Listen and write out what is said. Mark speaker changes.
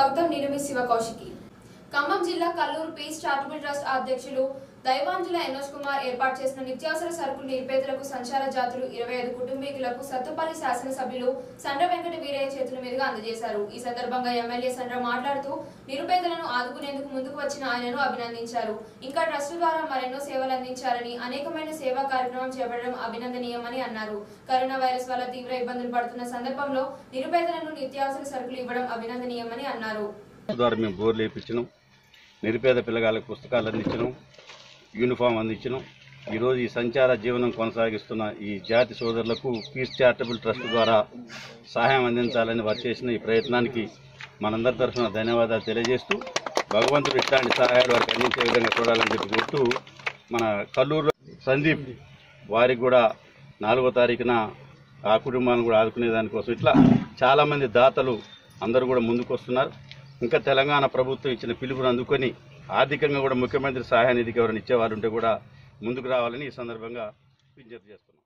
Speaker 1: స్వాగతం. నేను మీ శివ కౌశికి. ఖమ్మం జిల్లా కల్లూరు పీస్ చారిటబుల్ ట్రస్ట్ అధ్యక్షులు దైవాంజుల ఎనోజ్ కుమార్ ఏర్పాటు చేసిన నిత్యావసర సరుకులు నిరుపేదలకు సంచార జాతులు 25 కుటుంబీకులకు సత్తుపల్లి శాసనసభ్యులు సండ్ర వెంకట వీరయ్య చేతుల మీదుగా అందజేశారు. ఈ సందర్భంగా ఎమ్మెల్యే సండ్ర మాట్లాడుతూ నిరుపేదలను ఆదుకునేందుకు ముందుకు వచ్చిన ఆయనను అభినందించారు. ఇంకా ట్రస్ట్ ద్వారా మరెన్నో సేవలు అందించారని, అనేకమైన సేవా కార్యక్రమం చేపట్టడం అభినందనీయమని అన్నారు. కరోనా వైరస్ వల్ల తీవ్ర ఇబ్బందులు పడుతున్న సందర్భంలో నిరుపేదలను నిత్యావసర సరుకులు ఇవ్వడం అభినందనీయమని అన్నారు.
Speaker 2: నిరుపేద పిల్లగాళ్ళకు పుస్తకాలు అందించడం, యూనిఫామ్ అందించడం. ఈరోజు ఈ సంచార జీవనం కొనసాగిస్తున్న ఈ జాతి సోదరులకు పీస్ చారిటబుల్ ట్రస్ట్ ద్వారా సహాయం అందించాలని వారు చేసిన ఈ ప్రయత్నానికి మనందరి తరఫున ధన్యవాదాలు తెలియజేస్తూ, భగవంతుడు ఇట్లాంటి సహాయాలు వారికి అందించే విధంగా చూడాలని చెప్పి కోరుతూ, మన కల్లూరు సందీప్ వారికి కూడా 4వ తారీఖున ఆ కుటుంబాన్ని కూడా ఆదుకునే దానికోసం ఇట్లా చాలామంది దాతలు అందరూ కూడా ముందుకు వస్తున్నారు. ఇంకా తెలంగాణ ప్రభుత్వం ఇచ్చిన పిలుపును అందుకొని ఆర్థికంగా కూడా ముఖ్యమంత్రి సహాయ నిధికి ఎవరైనా ఇచ్చేవారు ఉంటే కూడా ముందుకు రావాలని ఈ సందర్భంగా విజ్ఞప్తి చేస్తున్నాం.